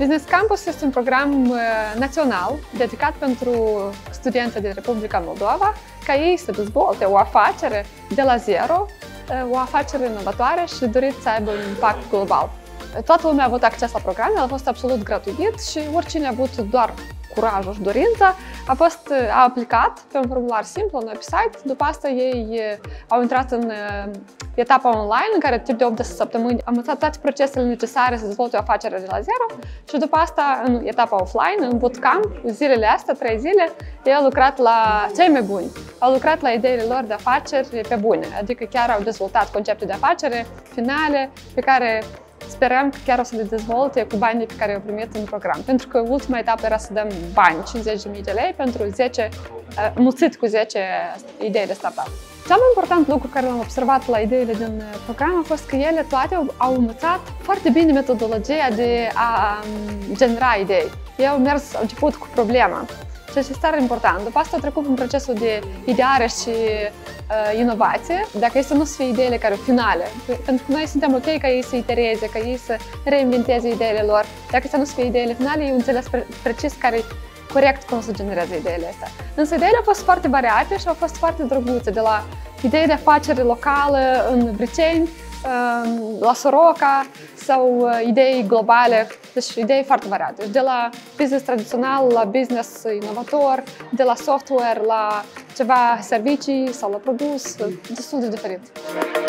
Business Campus este un program național dedicat pentru studenții din Republica Moldova ca ei să dezvolte o afacere de la zero, o afacere inovatoare și dorit să aibă un impact global. Toată lumea a avut acces la program, el a fost absolut gratuit și oricine a avut doar curajul și dorința a aplicat pe un formular simplu, un website. După asta ei au intrat în etapa online, în care timp de 8 săptămâni am învățat toate procesele necesare să dezvolte o afacere de la zero și după asta în etapa offline, în bootcamp, zilele astea, 3 zile, ei au lucrat la cei mai buni. Au lucrat la ideile lor de afaceri pe bune, adică chiar au dezvoltat concepte de afacere finale pe care sperăm că chiar o să le dezvolte cu banii pe care i-au primit în program. Pentru că ultima etapă era să dăm bani, 50.000 de lei, pentru 10, mulțit cu 10 idei de startup. Cel mai important lucru care l-am observat la ideile din program a fost că ele toate au învățat foarte bine metodologia de a genera idei. Ei au început cu problema. Ceea ce este tare important. După asta au trecut în procesul de ideare și inovație, dacă este să nu să fie ideile care finale. Pentru că noi suntem ok ca ei să itereze, ca ei să reinventeze ideile lor. Dacă să nu să fie ideile finale, ei înțeles precis care corect cum să genereze ideile astea. Însă ideile au fost foarte variate și au fost foarte drăguțe, de la idei de afacere locală în Briceni, la Soroca sau idei globale, deci idei foarte variate. De la business tradițional la business inovator, de la software la ceva servicii sau la produs, destul de diferit.